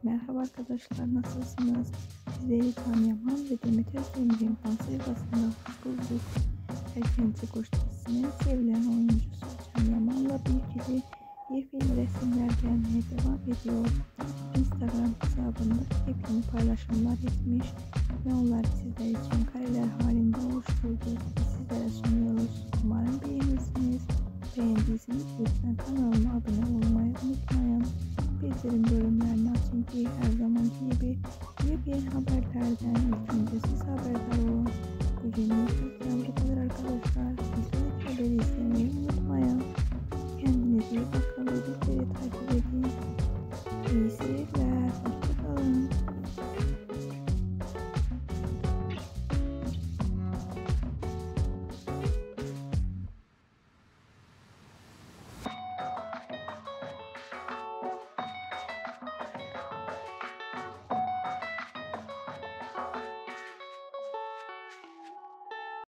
Merhaba arkadaşlar, nasılsınız? Sizleri Can Yaman ve Demet Özdemir'in sayfasında hoş bulduk. Erkenci Kuş dizisinin sevilen oyuncusu Can Yaman'la birlikte yepyeni resimler gelmeye devam ediyor. Instagram hesabında yepyeni paylaşımlar etmiş ve onları sizler için kareler halinde oluşturdu. Sizlere sunuyoruz. Umarım beğenirsiniz. Beğendiyseniz lütfen kanalıma abone olmayı unutmayın. Bildirim bölümlerini açın ki her zamanki gibi yepyeni haberlerden ilk önce siz haberdar olun. Bugünlük bizden bu kadar arkadaşlar. Bir sonraki haberi izlemeyi unutmayın. Kendinize iyi bakın ve bizleri takip edin. İyi seyirler.